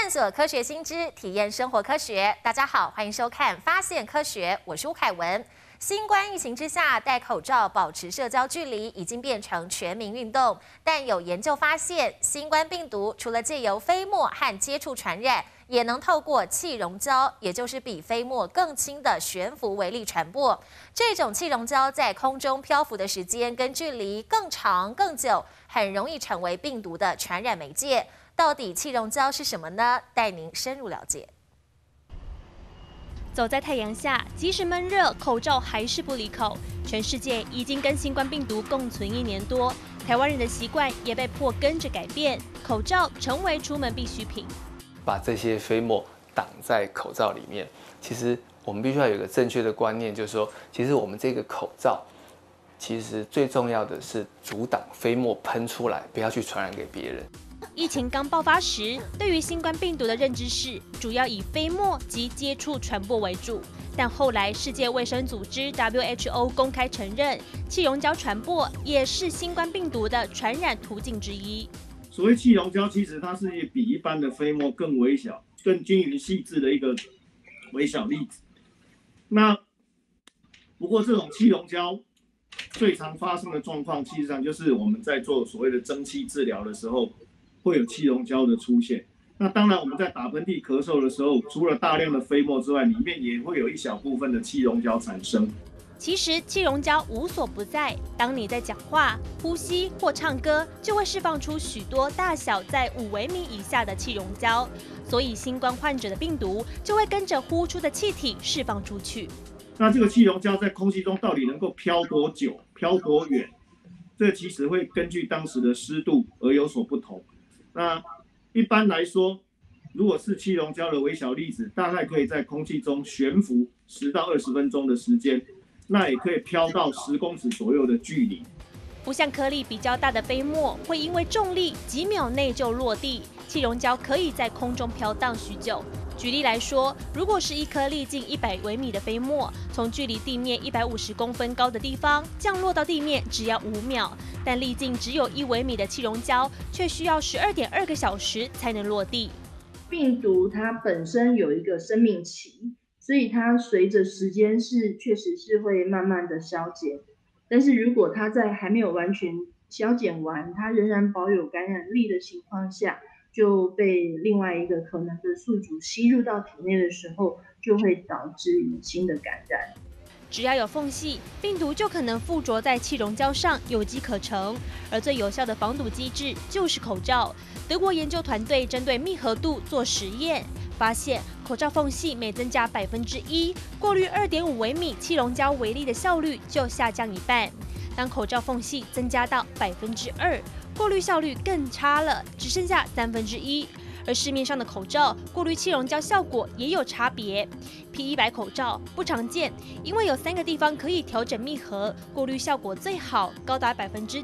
探索科学新知，体验生活科学。大家好，欢迎收看《发现科学》，我是吴凯文。新冠疫情之下，戴口罩、保持社交距离已经变成全民运动。但有研究发现，新冠病毒除了借由飞沫和接触传染，也能透过气溶胶，也就是比飞沫更轻的悬浮微粒传播。这种气溶胶在空中漂浮的时间跟距离更长更久，很容易成为病毒的传染媒介。到底气溶胶是什么呢？带您深入了解。 走在太阳下，即使闷热，口罩还是不离口。全世界已经跟新冠病毒共存1年多，台湾人的习惯也被迫跟着改变，口罩成为出门必需品。 把这些飞沫挡在口罩里面，其实我们必须要有一个正确的观念，就是说，其实我们这个口罩，其实最重要的是阻挡飞沫喷出来，不要去传染给别人。 疫情刚爆发时，对于新冠病毒的认知是主要以飞沫及接触传播为主。但后来世界卫生组织 WHO 公开承认，气溶胶传播也是新冠病毒的传染途径之一。 所谓气溶胶，其实它是比一般的飞沫更微小、更均匀细致的一个微小粒子。那不过这种气溶胶最常发生的状况，其实上就是我们在做所谓的蒸汽治疗的时候，会有气溶胶的出现。那当然，我们在打喷嚏、咳嗽的时候，除了大量的飞沫之外，里面也会有一小部分的气溶胶产生。 其实气溶胶无所不在，当你在讲话、呼吸或唱歌，就会释放出许多大小在5微米以下的气溶胶，所以新冠患者的病毒就会跟着呼出的气体释放出去。 那这个气溶胶在空气中到底能够飘多久、飘多远？这其实会根据当时的湿度而有所不同。那一般来说，如果是气溶胶的微小粒子，大概可以在空气中悬浮10到20分钟的时间。那也可以飘到10公尺左右的距离。 不像颗粒比较大的飞沫会因为重力几秒内就落地，气溶胶可以在空中飘荡许久。举例来说，如果是一颗粒径100微米的飞沫，从距离地面150公分高的地方降落到地面只要5秒，但粒径只有1微米的气溶胶却需要12.2个小时才能落地。 病毒它本身有一个生命期。所以它随着时间确实是会慢慢的消减，但是如果它在还没有完全消减完，它仍然保有感染力的情况下，就被另外一个可能的宿主吸入到体内的时候，就会导致于新的感染。 只要有缝隙，病毒就可能附着在气溶胶上，有机可乘。而最有效的防堵机制就是口罩。德国研究团队针对密合度做实验，发现口罩缝隙每增加1%，过滤2.5微米气溶胶微粒的效率就下降1半。当口罩缝隙增加到2%，过滤效率更差了，只剩下1/3。而市面上的口罩过滤气溶胶效果也有差别。P100口罩不常见，因为有3个地方可以调整密合，过滤效果最好，高达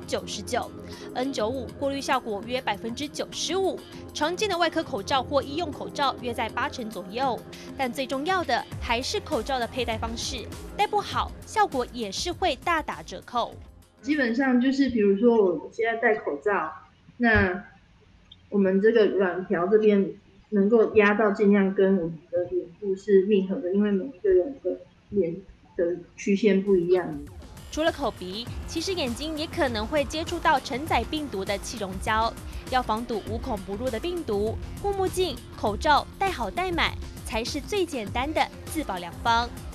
99%。N95过滤效果约95%，常见的外科口罩或医用口罩约在80%左右。但最重要的还是口罩的佩戴方式，戴不好，效果也是会大打折扣。 基本上就是比如说我现在戴口罩，那我们这个软条这边能够压到尽量跟我们的脸部是密合的，因为每一个人的脸的曲线不一样。 除了口鼻，其实眼睛也可能会接触到承载病毒的气溶胶。要防堵无孔不入的病毒，护目镜、口罩戴好戴满才是最简单的自保良方。